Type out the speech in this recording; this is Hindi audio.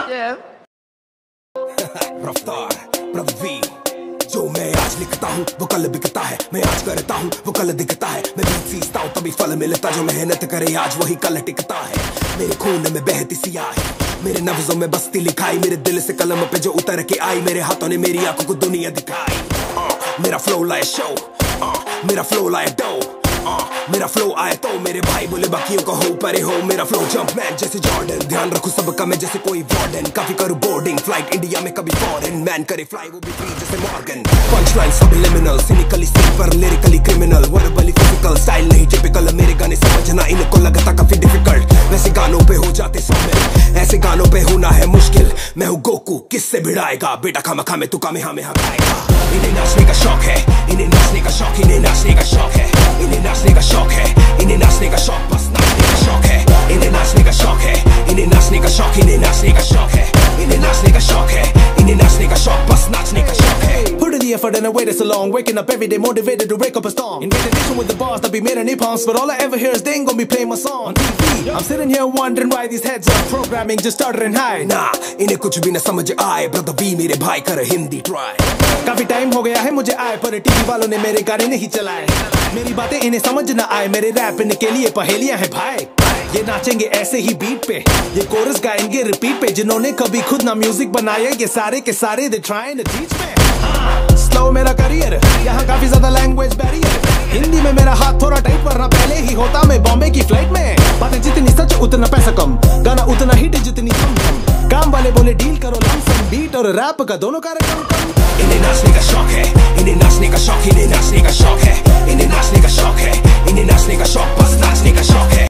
रफ्तार प्रवीण, जो मैं आज लिखता हूँ वो कल बिकता है, मैं आज करता हूँ वो कल दिखता है, मैं बीज सींचता हूँ तभी फल मिलता, जो मेहनत करे आज वही कल टिकता है। मेरे खून में बहती सियाह है, मेरे नफ्जों में बसती लिखाई, मेरे दिल से कलम पे जो उतर के आई, मेरे हाथों ने मेरी आंखों को दुनिया दिखाई। मेरा फ्लो लाए शो, मेरा फ्लो लाए डो, मेरा फ्लो आए तो मेरे भाई बोले बाकियों का हो परे हो। मेरा फ्लो जंप मैन जैसे जॉर्डन, ध्यान रखूं सबका मैं जैसे कोई वार्डन, काफी करूं बोर्डिंग फ्लाइट इंडिया में कभी फॉरेन, मैन करे फ्लाई वो भी फ्री जैसे Morgan. Punch line subliminal, cynically simple lyrically criminal, verbally physical, style नहीं टिपिकल, मेरे गाने समझना इनको लगता काफी डिफिकल्ट, वैसे गानों पे हो जाते शामिल, ऐसे गानों पे होना है मुश्किल। मैं हूँ गोकू किससे भिड़ाएगा, बेटा खामा में तू कामेहामेहा खाएगा। इन्हें नाचने का शौक है, इन्हें नाचने का शौक, इन्हें नाचने का शौक है, इन्हें नाचने का शौक है, इन्हें नाचने का शौक, बस नाचने का शौक है, इन्हें नाचने का शौक है, इन्हें नाचने का शौक, इन्हें नाचने का शौक है, इन्हें नाचने का शौक है, इन्हें नाचने का शौक, बस नाचने का शौक है। Put in the effort and I waited so long, waking up every day motivated to break up a storm. In meditation with the bars that be made any pumps, but all I ever hear is they ain't gonna be playing my song on TV. I'm sitting here wondering why these heads are programming just started in high. Nah, इन्हें कुछ भी न समझ आए, ब्रदर बी मेरे भाई कर हिंदी ट्राई। काफी टाइम हो गया है मुझे आए, पर टीवी वालों ने मेरे गाने नहीं चलाए, मेरी बातें इन्हें समझ न आए, मेरे रैप इनके लिए पहेलियां हैं भाई। ये नाचेंगे ऐसे ही बीट पे, ये कोरस गाएंगे रिपीट पे, जिन्होंने कभी खुद ना म्यूजिक बनाया, ये सारे के सारे they trying to teach me. Slow मेरा करियर, यहाँ काफी ज्यादा लैंग्वेज बैरियर, हिंदी में मेरा हाथ थोड़ा टाइट, वरना पहले ही होता मैं बॉम्बे की फ्लाइट में। बातें जितनी सच उतना पैसा कम, गाना उतना हिट जितनी कम, काम वाले बोले डील करो लमसम, बीट और रैप का दोनों कार्यक्रम कम। इन्हें नाचने का शौक है, इन्हें नाचने का शौक, इन्हें नाचने का शौक है, इन्हें नाचने का शौक है, इन्हें नाचने का शौक, बस नाचने का शौक है।